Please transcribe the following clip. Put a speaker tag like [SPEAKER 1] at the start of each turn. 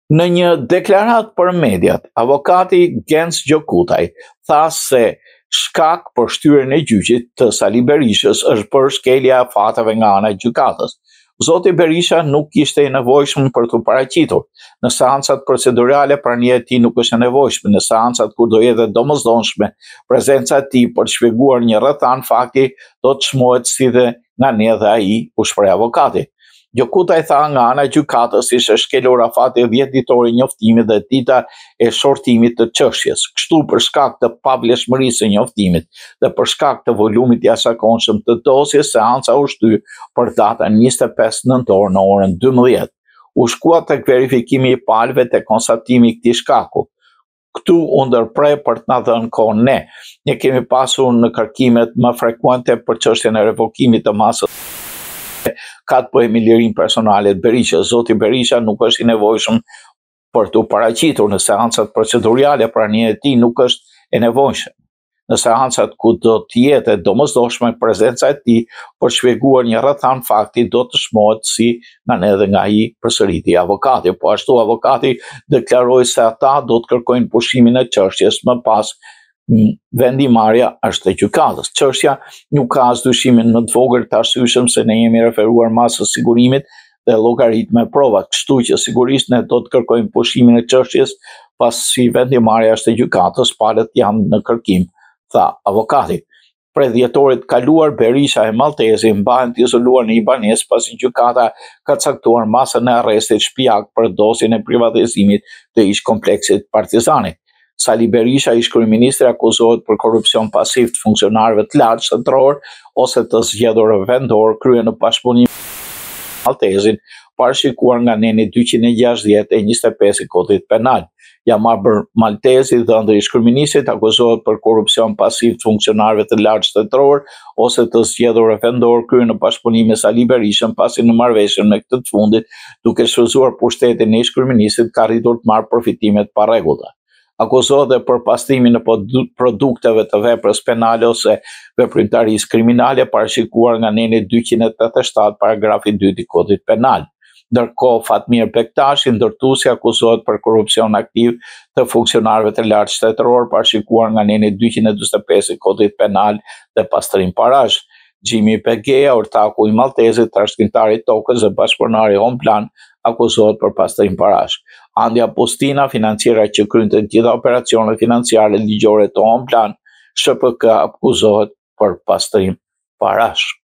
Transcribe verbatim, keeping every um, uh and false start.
[SPEAKER 1] Në një deklarat për mediat, avokati Gens Gjokutaj tha se shkak për shtyrjen e gjyqit të Sali Berishës është për shkelja e fateve nga ana e gjykatës. Zoti Berisha nuk ishte i nevojshëm për të paraqitur. Në seancat procedurale prania e tij nuk është e nevojshme. Në seancat kur do jetë domosdoshme prezenca e tij për të shpjeguar një rrethan fakti do të çmohet si dhe nga ne dhe ai u shpreh avokati. Gjokutaj tha nga ana e gjykatës ishte shkelur afati dhjetë ditori njoftimit dhe dita e shortimit të çështjes. Kështu për shkak të pavlefshmërisë së njoftimit dhe për shkak të volumit të jashtëzakonshëm të dosjes, seanca u shty për datën njëzet e pesë nëntor në orën dymbëdhjetë. U shkua tek verifikimi i palëve te konstatimi i këtij shkaku. Këtu u ndërprej për të na dhënë kohë ne. Ne kemi pasur në kërkimet më frekuente për çështjen e revokimit të masës ka të bëjë me lirinë personale të Berishës. Zoti Berisha nuk është i nevojshëm për të paraqitur në seancat procedurale, prania e tij nuk është e nevojshme. Në seancat ku do të jetë domosdoshme prezenca e tij për shpjeguar një rrethan fakti do të çmohet si nga ne dhe nga ai përsëriti avokati. Po ashtu avokati deklaroi se ata do të kërkojnë pushimin e çështjes më pas. Vendimarrja është e gjykatës. Çështja nuk ka as dyshimin më të vogël të arsyeshëm se ne jemi referuar masës sigurimit dhe llogaritme prova, kështu që sigurisht ne do të kërkojmë pushimin e çështjes pasi vendimarrja është e gjykatës, palët janë në kërkim, tha avokati. Prej dhjetorit kaluar, Berisha e Malltezi mbahen të izoluar në një banesë pasi gjykata ka caktuar masën e arrestit shtëpiak për dosjen e privatizimit të ish kompleksit Partizani. Sali Berisha, ish kryeministri, akuzohet për korrupsion pasiv të funksionarëve të lartë shtetëror ose të zgjedhurve vendor kryer në bashkëpunim me Malltezin, parashikuar nga neni dyqind e gjashtëdhjetë e njëzet e pesë i Kodit Penal. Jamarbër Malltezi Dhe ndër ish kryeministrit akuzohet për korrupsion pasiv të funksionarëve të lartë shtetëror ose të zgjedhurve vendor kryer në bashkëpunim me Sali Berishën pasi në marrëveshjen me këtë të fundit, duke shfrytzuar pushtetin e ish kryeministrit, ka arritur të marrë përfitime të parregullta. Akuzohet dhe për pastrimin e produkteve të veprës penale ose veprimtarisë kriminale parashikuar nga neni dyqind e tetëdhjetë e shtatë paragrafi dy i Kodit Penal. Ndërkohë Fatmir Bektashi, ndërtuesi, akuzohet për korrupsion aktiv të funksionarëve të lartë shtetëror parashikuar nga neni dyqind e dyzet e pesë i Kodit Penal dhe pastrim parash. Gjimi Pegeja, ortaku i Malltezit, trashëgimtari i tokës dhe bashkëpunëtari Home Plan, akuzohet për pastrim parash. Andja Postina, financiera që krynte të gjitha operacionet financiare ligjore të Home Plan, S H P K akuzohet për pastrim parash.